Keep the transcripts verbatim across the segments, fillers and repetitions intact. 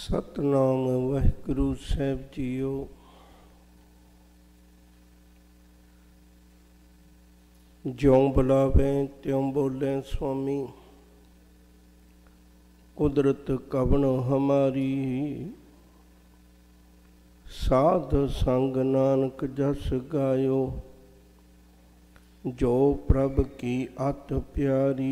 सतनाम वाहिगुरु साहिब जीओ। ज्यों बुलावे त्यों बोले स्वामी, कुदरत कवन हमारी। साध संग नानक जस गायो, जो प्रभ की अत प्यारी।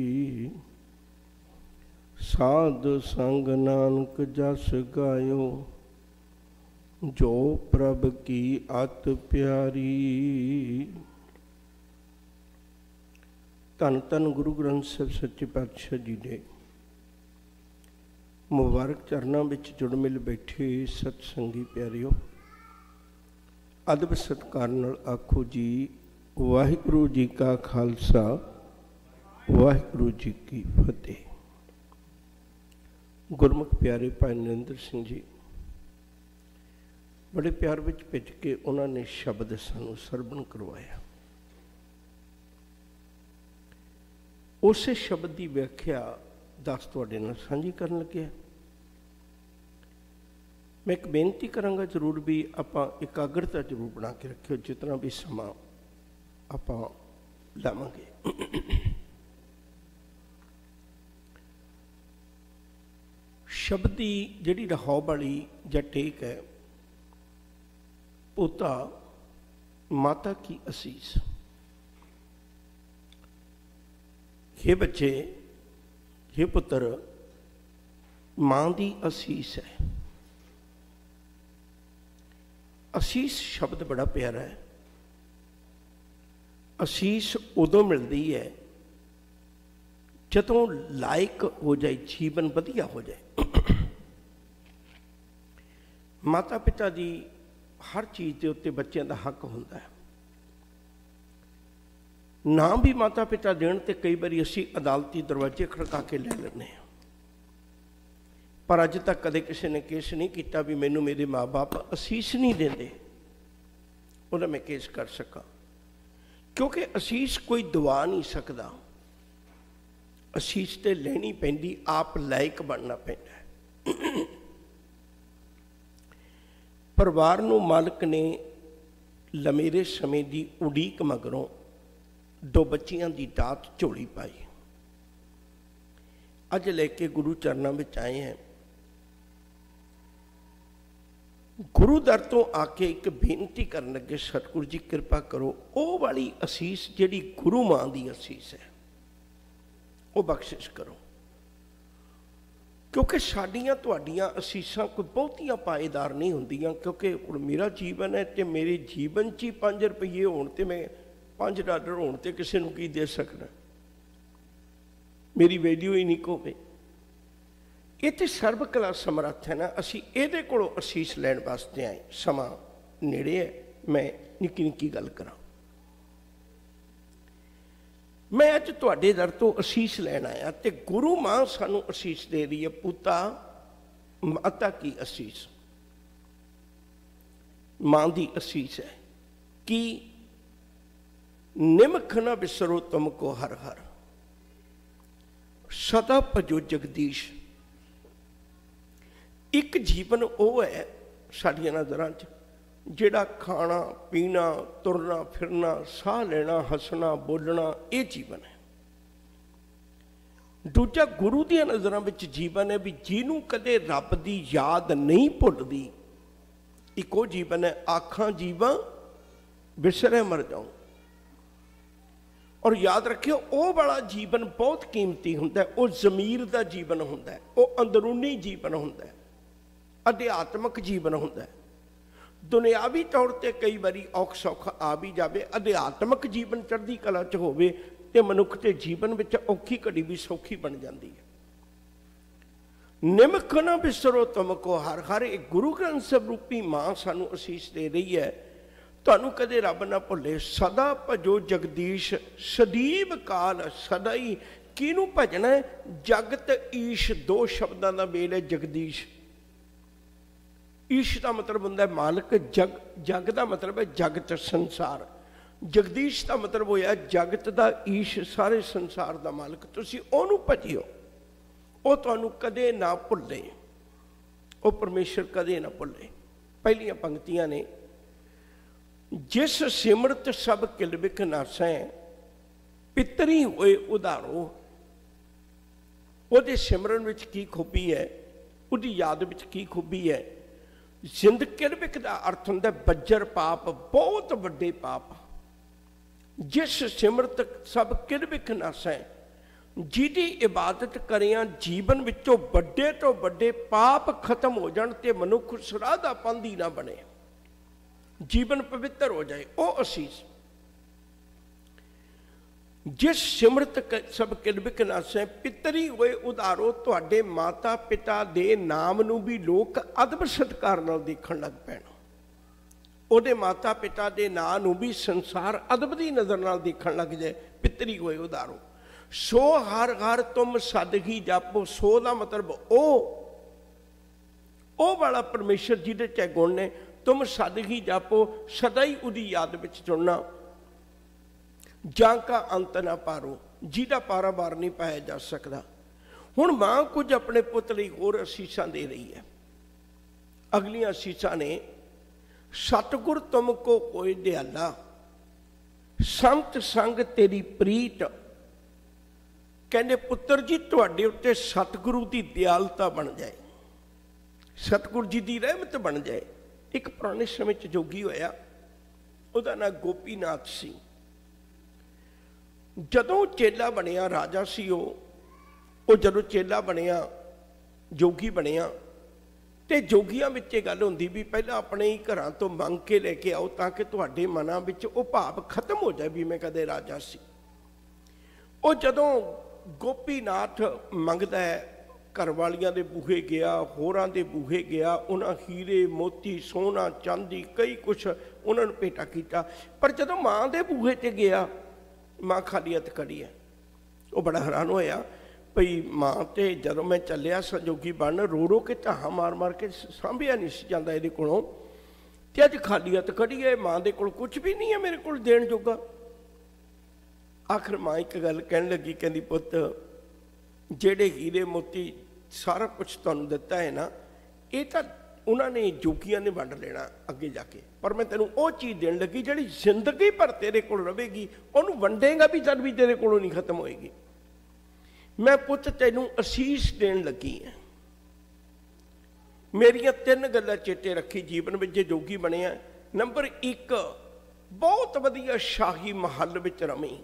साध संग नानक जस गायो, जो प्रभ की अत प्यारी। धन धन गुरु ग्रंथ साहिब सच्चे पातशाह जी ने मुबारक चरणों में जुड़ मिल बैठे सतसंगी प्यारियो, अदब सत्कार नाल आखो जी वाहिगुरु जी का खालसा, वाहिगुरु जी की फतेह। गुरमुख प्यारे भाई नरेंद्र सिंह जी बड़े प्यार विच भिज के उन्होंने शब्द सानू सरवण करवाया। उस शब्द की व्याख्या दस तुहाडे नाल साझी करन लगे। मैं एक बेनती करांगा, जरूर भी आपां एकाग्रता जरूर बना के रखियो, जितना भी समा आपां लावांगे। शब्द की जिहड़ी रहाव वाली जां टेक है, पोता माता की असीस। हे बच्चे, हे पुत्र, मां की असीस है। असीस शब्द बड़ा प्यारा है। असीस उदों मिलती है जदों लायक हो जाए, जीवन वधिया हो जाए। माता पिता की हर चीज़ के उत्ते बच्चों का हक होता है। ना भी माता पिता देण ते कई बार असी अदालती दरवाजे खड़का के ले लेने, पर अज तक कदे किसी ने केस नहीं किया भी मैनू मेरे माँ बाप असीस नहीं देंदे, उन्हें मैं केस कर सका। क्योंकि असीस कोई दवा नहीं सकता, असीस तो लेनी पैंदी, आप लायक बनना पैंदा है। परिवार नूं मालिक ने लमेरे समय की उड़ीक मगरों दो बच्चियां की दात झोली पाई। अज लेके गुरु चरणों में आए हैं। गुरु दर तो आके एक बेनती करन लगे, सतगुरु जी कृपा करो, वो वाली असीस जिहड़ी गुरु मां की असीस है वो बख्शिश करो। क्योंकि साडियां तुहाडियां असीसां कोई बहुतियां पाएदार नहीं होंदियां। क्योंकि हुण मेरा जीवन है तो मेरे जीवन च ही पाँच रुपये होण ते मैं पाँच डॉलर होण ते किसी नूं की दे सकना, मेरी वैल्यू ही नहीं होवे। ये तो सर्व कला समर्थ है ना। असी इहदे कोलों असीस लैण वास्ते आए। समा नेड़े है, मैं निक्की निक्की गल करां। मैं अज तुहाडे दर तो असीस लैण आया ते गुरु मां सानू असीस दे रही है। पुता माता की असीस, मां की असीस है कि निमख न बिसरो तुमको हर हर, सदा भजो जगदीश। एक जीवन वो है साडियां नज़रां च जिहड़ा खाना पीना तुरना फिरना साह लेना हसना बोलना ये जीवन है। दूजा गुरु दी नज़रां विच जीवन है भी जिन्हों कदे रब की याद नहीं भुलदी, एक वो जीवन है आखां जीवा बिसरे मर जाऊं। और याद रखियो वो वाला जीवन बहुत कीमती हुंदा है। वो ज़मीर का जीवन हुंदा है, वो अंदरूनी जीवन हुंदा है, अध्यात्मक जीवन हुंदा है। दुनियावी तौर पर कई बारी औख सौख आ भी जाए, अध्यात्मक जीवन चढ़दी कला च होवे ते मनुख के जीवन में औखी घड़ी भी सौखी बन जाती है। निमख न बिसरो तुमको हर हर, एक गुरु ग्रंथ साहिब रूपी मां सानू असीस दे रही है। तुहानू कदे रब ना भुले, सदा भजो जगदीश। सदीव काल सदा ही किनू भजना है? जगत ईश, दो शब्दों का मेल है जगदीश। ईश का मतलब होंदा है मालिक, जग जग का मतलब है जगत संसार। जगदीश का मतलब होया जगत का ईश, सारे संसार का मालिक। तुसीं ओनू भजियो, वो तुहानू कदे ना भुले। वो परमेश्वर कदे ना भुले। पहलियां पंक्तियां ने, जिस सिमरत सब किलबिक नासै पितरी होए उधारो। ਉਹਦੇ सिमरन विच की खूबी है, ਉਹਦੀ याद विच की खूबी है। जिंद किलबिक का अर्थ होंदा बज्जर पाप, बहुत वड्डे पाप। जिस सिमरत सब किलबिक नासै, जिहदी इबादत करिया जीवन विचों वड्डे तो वड्डे पाप खत्म हो जाण ते मनुख सराधा पांधी ना बने, जीवन पवित्र हो जाए, वो असीस। जिस सिमरत सब किलबिक नासै पितरी होए उधारो। तुहाडे माता पिता दे नाम नूं भी लोग अदब सत्कार नाल देखण लग पैण। ਉਹਦੇ माता पिता दे नाम नूं भी संसार अदब की नज़र नाल देखण लग जाए। पितरी होए उधारो। सो हर हर तुम सदगी जापो। सो का मतलब ओ ओ वाला परमेश्वर जिहदे च गुण ने। तुम सदगी जापो, सदा ही उहदी याद विच चुनना। जां का अंत ना पारो, जिहदा पारावार नहीं पाया जा सकता। हुण मां कुछ अपने पुत लई होर असीसां दे रही है। अगलियां असीसां ने, सतगुर तुमको होए दयाला, संत संग तेरी प्रीत। कहने पुत्र जी तुहाडे उत्ते सतगुरु की दयालता बन जाए, सतगुरु जी की रहमत बन जाए। एक पुराने समय च जोगी होया, उहदा नाम गोपीनाथ सी। जदों चेला बनिया राजा सी वो, जदों चेला बनिया जोगी बनिया तो जोगियां विच गल होंदी भी पहला अपने ही घरां तो मंग के लेके आओ ताकि तुहाडे मनां विच वो भाव खत्म हो जाए भी मैं कदे राजा सी। वो जदों गोपीनाथ मंगदा है, घर वालियां दे बूहे गया, होरां दे बूहे गया, उन्हां हीरे मोती सोना चांदी कई कुछ उन्होंने भेटा किया। पर जदों मां दे बूहे ते गया, मां खाली हथ खड़ी है। वो बड़ा हैरान होया भई मां तो जदों मैं चलिया संजोगी बन रो रो के धाहा मार मार के सांभिया नहीं सी जांदा इहदे कोलों, ते अज खाली हथ खड़ी है, मां दे कोल कुछ भी नहीं है मेरे कोल देण जोगा। आखिर मां एक गल कहन लगी, कहंदी पुत जेड़े हीरे मोती सारा कुछ तुहानूं दिता है ना, ये तां उन्होंने जोगियां ने वंड लेना अगे जाके, पर मैं तेनों वो चीज़ देन लगी जिहड़ी जिंदगी भर तेरे कोल रहेगी, उन्होंने वंडेगा भी तद भी तेरे कोलों नहीं खत्म होएगी। मैं पुत तेनों असीस देन लगी है। मेरिया तीन गल्लां चेते रखी जीवन में जे जोगी बने। नंबर एक, बहुत वधिया शाही महल विच रमी।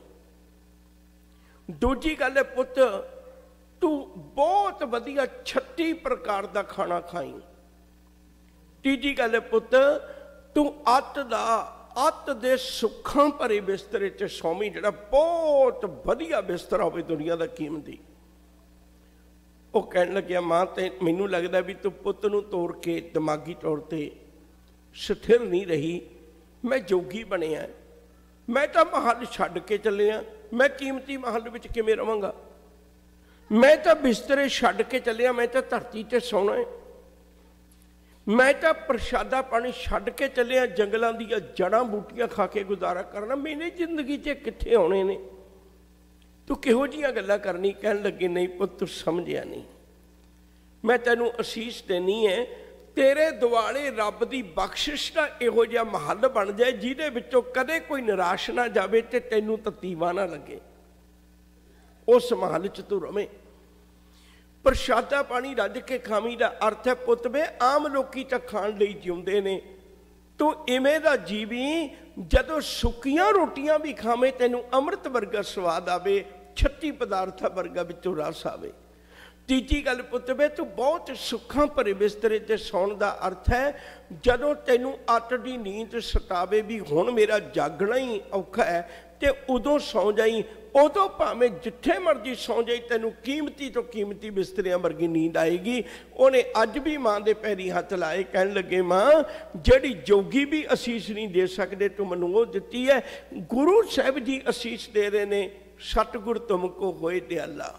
दूजी गल है पुत तू बहुत वधिया छत्ती प्रकार का खाना खाई। तीजी गल है पुत तू अत दा अत दे सुखां भरे बिस्तरे च सौमी, जिहड़ा बहुत वधिया बिस्तरा होवे दुनिया दा कीमती। वो कहन लग्या मां ते मैनू लगदा भी तू पुत नूं तोड़ के दिमागी तौर ते स्थिर नहीं रही। मैं जोगी बनिया, मैं तो महल छड्ड के चलिया, मैं कीमती महल विच किवें रवांगा। मैं तो बिस्तरे छड्ड के चलिया, मैं तो धरती ते सोना है। मैं तो प्रशादा पानी छड्ड के चलिया, जंगलों दी जड़ां बूटियां खा के गुजारा करना। मेरी जिंदगी च कित्थे आने ने, तू किहो जिहियां गल्लां करनी। कहन लगे नहीं पुत तू समझिया नहीं, मैं तैनूं असीस देनी है, तेरे दुआले रब की बख्शिश का इहो जिहा महल बन जाए जिहदे विचों कदे कोई निराश ना जाए ते तैनूं ततीवा ना लगे। उस महल च तू रवें, प्रशादा पानी रज के खावी का अर्थ है पुत वे आम लोग तो खाण लई जिउंदे ने, तू इवें दा जीवी जदों सुक्कियां रोटियां भी खावे तैनूं अमृत वर्गा स्वाद आवे, छत्ती पदार्थ वर्गा विचों रस आवे। तीजी गल पुत वे तू बहुत सुखां भरे बिस्तरे ते सौण का अर्थ है जदों तैनूं अत दी नींद सतावे भी हुण मेरा जागना ही औखा है ते उदों सौ जाई। उदों भावें जिथे मर्जी सौ जाई, तैनूं कीमती तो कीमती बिस्तरियां वर्गी नींद आएगी। उन्हें अज भी मां दे पैरी हथ लाए, कहन लगे मां जिहड़ी जोगी भी असीस नहीं दे सकते तू मैनूं वो दित्ती है। गुरु साहिब जी असीस दे रहे ने, सतगुर तुमको होए दयाला।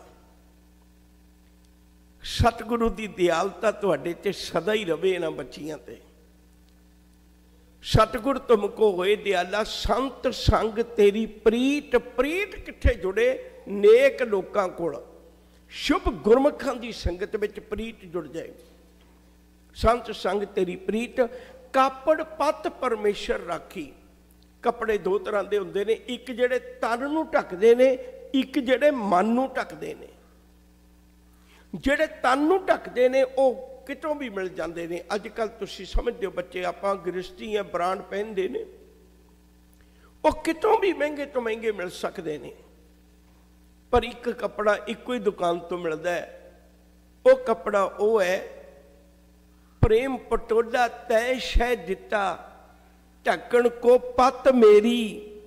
सतगुरु की दयालता तुहाडे ते सदा ही रवे इन्हां बच्चियां ते। सतगुर तुमको होए दयाला, संत संग तेरी प्रीत। प्रीत किथे जुड़े? नेक लोकां कोल, शुभ गुरमुखां की संगत विच प्रीत जुड़ जाए। संत संग तेरी प्रीत कापड़ पत परमेश्वर राखी। कपड़े दो तरह के होंगे ने, एक जेडे तन नूं ढकदे ने, एक जेडे मन नूं ढकदे ने। जेडे तन नूं ढकदे ने वो कितों भी मिल जाते हैं। अजकल तुसीं समझदे हो बच्चे आपां गृहस्थी या ब्रांड पहनते ने, वो कितों भी महंगे तो महंगे मिल सकते हैं, पर एक कपड़ा इको ही दुकान तो मिलता है। वो कपड़ा वो है प्रेम पटोला तय शह दिता ढकण को पत मेरी,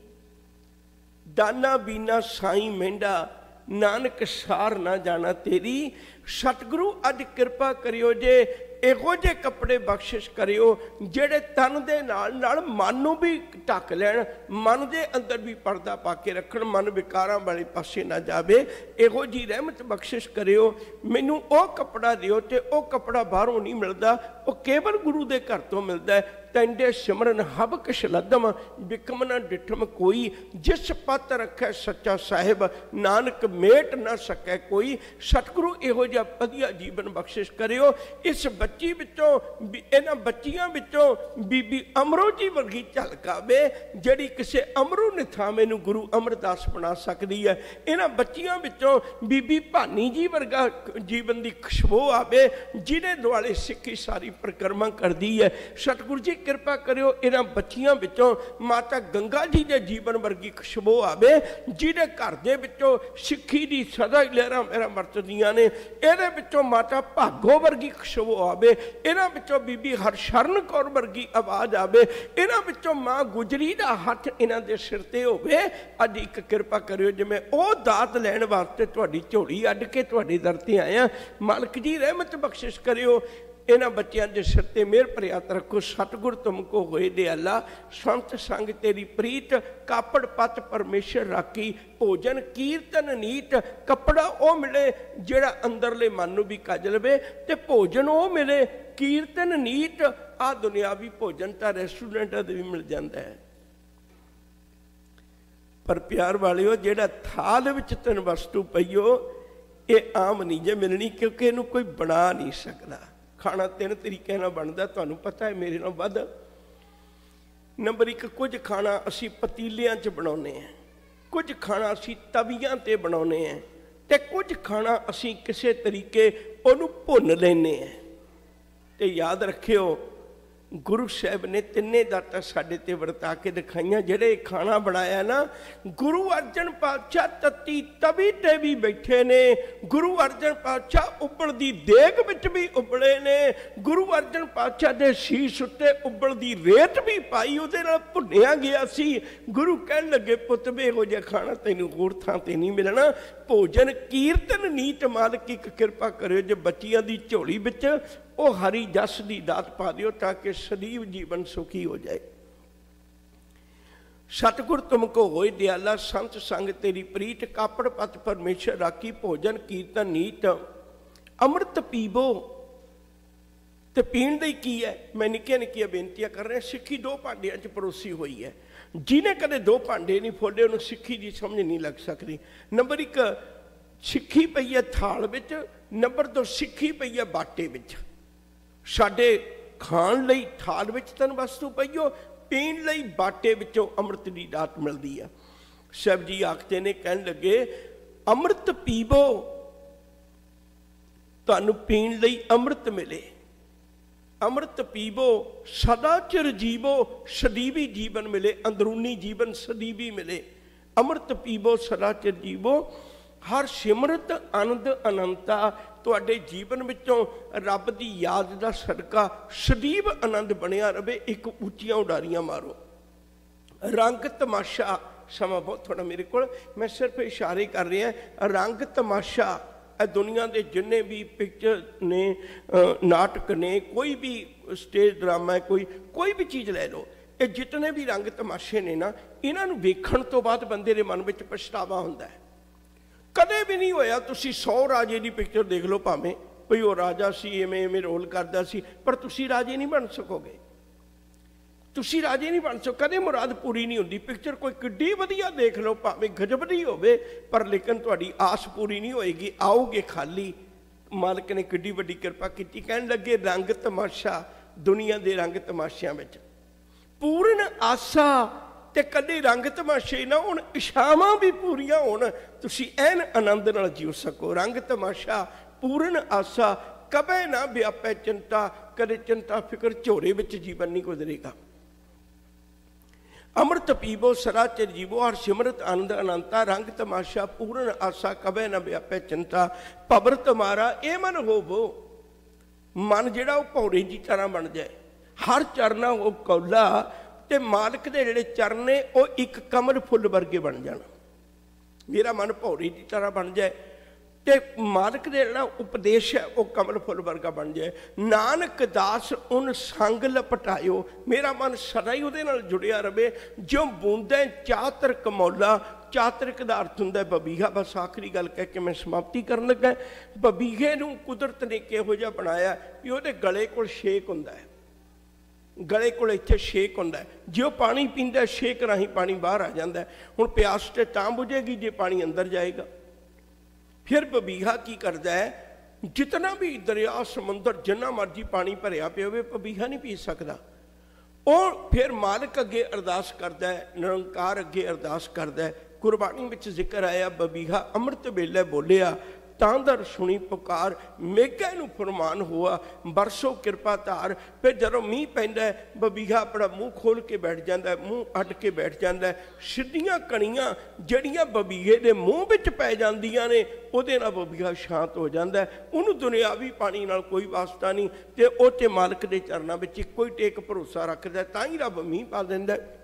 दाना बीना साई मेंढा नानक सार ना जाना तेरी। सतगुरु अज कृपा करियो जे इहो जे कपड़े बख्शिश करियो जेड़े तन दे नाल नाल मन नूं भी ढक लैण, मन दे अंदर भी पर्दा पा के रखण, मन विकारां वाले पासे ना जावे। इहो जी रहमत बख्शिश करियो। मैनूं ओ कपड़ा दिओ ते ओ कपड़ा बाहरों नहीं मिलदा, वो केवल गुरु दे घर तो मिलदा है। तैंडे सिमरन हब किश लदम बिकम न डिठम कोई, जिस पत रखे सच्चा साहिब नानक मेट न सके कोई। सतगुरु इहो जिहा वधिया जीवन बख्शिश करियो। इस बच्ची विचों इन्हां बच्चियां विचों बीबी अमरो जी वर्गी झलक आवे जिहड़ी किसी अमरू निथावे नूं गुरु अमरदास बना सकदी है। इन्हां बच्चियां विचों बीबी भानी जी वर्गा जीवन की खुशबू आवे जिहदे दुआले सिੱਖੀ सारी परिक्रमा करदी है। सतगुरु जी कृपा करियो इन्हां बच्चियां विचों माता गंगा जी के जीवन वर्गी खुशबू आवे जिहदे घर दे विचों सिੱਖੀ दी सदा ही लहरां मेरा वरतदियां ने। इहदे विचों माता भागो वर्गी खुशबू आवे, इन्हां विचों बीबी हरशरण कौर वर्गी आवाज़ आवे, इन्हां विचों मां गुजरी दा हथ इन्हां दे सिर ते होवे। अज एक कृपा करियो जिवें ओ दात लैण वास्ते तुहाडी झोली अड्ड के तुहाडे दर ते आया। मालक जी रहमत बख्शिश करियो। इन्हां बच्चों के सिर ते मेहर भरे हथ रखो। सतगुर तुमको होए दयाला संत संग तेरी प्रीत कापड़ पत परमेश्वर राखी। भोजन कीर्तन नीत कपड़ा वो मिले जेड़ा अंदरले मन नूं भी कज लवे, ते भोजन वो मिले कीर्तन नीत। आ दुनियावी भोजन तो रेस्टोरेंटां ते भी मिल जाता है, पर प्यार वालिओ जेड़ा थाल विच तन वस्तु पईओ ये आम नहीं जे मिलनी, क्योंकि इहनूं कोई बना नहीं सकता। खाना तीन तरीके नाल बनदा, तुहानूं पता है मेरे नाल वध। नंबर एक, कुछ खाना असी पतीलियां च बनाउने हैं, कुछ खाना असी तवियां ते बनाउने हैं, ते कुछ खाना असी किसी तरीके उहनूं भुन लैने हैं। ते याद रखियो गुरु साहब ने तिन्ने दातां साडे ते वरता के दिखाइयां। जिहड़े खाना बनाया ना गुरु अर्जन पातशाह तत्ती तवी ते भी बैठे ने, गुरु अर्जन पातशाह उबलदी देग विच भी उबले ने, गुरु अर्जन पातशाह दे शीश उत्ते उबलदी रेत भी पाई उहदे नाल भुन्निया गया सी। गुरु कहण लगे पुੱਤ वे इहो जिहा खाना तैनूं होर थां ते नहीं मिलना। भोजन कीर्तन नीत मालक एक कृपा करियो जे बच्चियां दी झोली विच वो हरी जस की दात पा दियो ताकि सदैव जीवन सुखी हो जाए। सतगुर तुमको होए दयाला संत संग तेरी प्रीत कापड़ पत परमेश्वर राखी। भोजन कीर्तन नीत अमृत पीवो। तो पीण लई की है, मैं निक्किया निक्किया बेनतियां कर रहा। सिੱਖੀ दो भांडियां च परोसी हुई है। जिन्हें कदे दो भांडे नहीं फोड़े उन्हें सिੱਖੀ की समझ नहीं लग सकती। नंबर एक सिੱਖੀ पई है थाल विच, नंबर दो सिੱਖੀ पई है बाटे विच। साडे खाण लई थाल विच तन वस्तु पईओ, पीण लई बाटे विचों अमृत की दात मिलती है। साहब जी आखते ने कहन लगे अमृत पीवो तुहानूं पीण लई अमृत मिले। अमृत पीवो सदा चिर जीवो सदीवी जीवन मिले, अंदरूनी जीवन सदीवी मिले। अमृत पीवो सदा चिर जीवो हर सिमरत आनंद अनंता। तुहाडे जीवन विचों रब की याद का सदका सदैव आनंद बनिया रहे। एक उच्चियां उडारियां मारो। रंग तमाशा समा बहुत थोड़ा मेरे को, मैं सिर्फ इशारे कर रहा। रंग तमाशा दुनिया के जिन्ने भी पिक्चर ने नाटक ने कोई भी स्टेज ड्रामा है कोई कोई भी चीज़ ले लो, ये जितने भी रंग तमाशे ने ना इन्हों वेखण तो बाद बंदे के मन में पछतावा होंदा है। कदे भी नहीं होया तुसी सौ राजे की पिक्चर देख लो, भावें कोई वो राजा सी इवें इवें रोल करता सी, पर तुसी राजे नहीं बन सकोगे। तुसी राजे नहीं बन सको, कदे मुराद पूरी नहीं होंदी। पिक्चर कोई किड्डी वधिया देख लो, भावें गजब दी होवे, पर लेकिन तुहाडी आस पूरी नहीं होएगी। आओगे खाली, मालिक ने किड्डी वड्डी किरपा की, कहन लगे रंग तमाशा दुनिया के रंग तमाशियां विच पूर्ण आसा ते कदे रंग तमाशे ना हुण इछावां भी पूरियां होण, तुसीं ऐन आनंद नाल जीव सको। रंग तमाशा पूर्ण आसा कबे ना व्यापै चिंता, कदे चिंता फिक्र झोरे विच जीवन नहीं गुजरेगा। अमृत पीवो सरा चिर जीवो हर सिमरत आनंद अनंता, रंग तमाशा पूर्ण आसा कबे न व्यापै चिंता, भवर तुम्हारा ए मन होवो। मन जिहड़ा वो भौरे की तरह बन जाए, हर चरना वो कौला, ते मालिक दे जिहड़े चरण ने वो एक कमल फुल वर्गे बन जाण। मेरा मन भौरे की तरह बन जाए ते मालिक दे जिहड़ा उपदेश है वो कमल फुल वर्गा बन जाए। नानक दास उन संग लपटायो, मेरा मन सदा ही उहदे नाल जुड़िया रहे। जो बूंदे चातर कमौला, चातरिक दा अर्थ हुंदा बबीहा। बस आखिरी गल कह के मैं समाप्ति करन लगा। बबीहे नूं कुदरत ने किहो जिहा बनाया कि उहदे गले कोल छेक हुंदा है, गले कोल इत्थे छेक हुंदा है। जो पानी पींदा छेक राही पानी बाहर आ जांदा है। हुण प्यास ते तां बुझेगी जे पानी अंदर जाएगा। फिर बबीहा की करता है, जितना भी दरिया समुंदर जिन्ना मर्जी पानी भरिया पे होवे बबीहा नहीं पी सकता। और फिर मालिक अगे अरदास करता है, निरंकार अगे अरदास करता है। गुरबाणी में जिक्र आया बबीहा अमृत वेले बोलिया, तांदर सुनी पुकार, मेघे नूं फरमान हुआ बरसो कृपा धार। फिर जदों मीह पैंदा है बबीहा अपना मूँह खोल के बैठ जाता है, मूँह अड के बैठ जाता है। सिद्धियां कणियां जड़ियां बबीहे दे मूँह विच पै जांदियां ने, उहदे नाल बबीहा शांत हो जाता है। उहनूं दुनियावी पानी नाल कोई वास्ता नहीं, ते ओह ते मालिक दे चरनां विच इक्को ही टेक भरोसा रखदा है, तां ही रब मीह पा दिंदा है।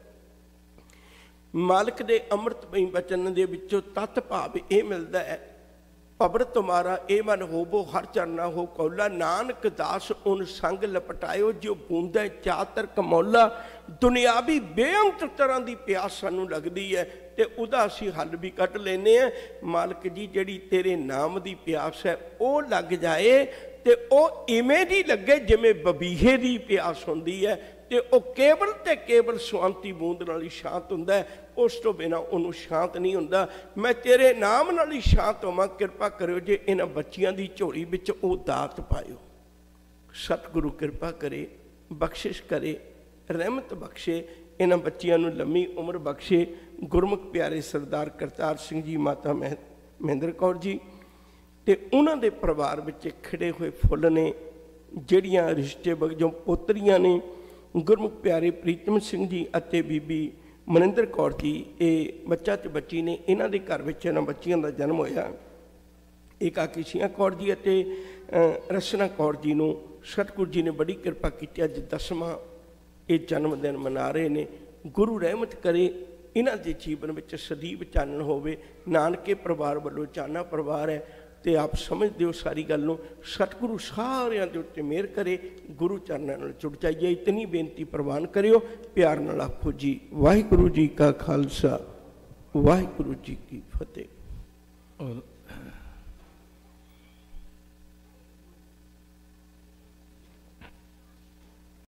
मालिक दे अमृतमई बचन दे विचों तत्त भाव ये मिलता है, भवर तुम्हारा ए मन होवो हर चरना हो कौला। नानक दास उन संग लपटायो, जो बूंदा चातर कमौला। दुनियावी बेअंत तरह की प्यास सानू लगती है, तो उहदा असीं हल भी कट लेने हैं। मालिक जी जिहड़ी तेरे नाम की प्यास है वो लग जाए, तो वह इवें दी लगे जिवें बबीहे की प्यास होंदी है, तो वह केवल तो केवल सुआंती बूंद नाल ही शांत हुंदा है। उस तो बिना उन्होंने शांत नहीं हुंदा। मैं तेरे नाम नाल ही शांत होवां, कृपा करो जे इन्हां बच्चियां दी झोली विच ओ दात पायो। सतगुरु कृपा करे, बख्शिश करे, रहमत बख्शे, इन्हां बच्चियां नूं लम्मी उम्र बख्शे। गुरमुख प्यारे सरदार करतार सिंह जी, माता मह महेंद्र कौर जी ते उन्हां दे परिवार विच खिड़े हुए फुੱਲ ने, जिहड़ियां रिश्ते वजों पोतरियां ने। गुरमुख प्यारे प्रीतम सिंह जी अते बीबी मनिंदर कौर जी, ये बच्चा ते बच्ची ने, इन्हां दे घर विच इन्हां बच्चियां दा जन्म होया। एक आकीशिया कौर जी अते रसना कौर जी नूं सतगुरु जी ने बड़ी कृपा की, अज दसवां ये जन्मदिन मना रहे ने। गुरु रहमत करे इन्हां दे जीवन विच सदैव चानण होवे। नानके परिवार वालों चाना परिवार है, तो आप समझते हो सारी गल नूं। सतगुरु सारियां दे उत्ते मेहर करे, गुरु चरनां नाल जुड़ जाइए। इतनी बेनती प्रवान करियो, प्यार नाल आखो जी वाहिगुरु जी का खालसा, वाहिगुरु जी की फतेह।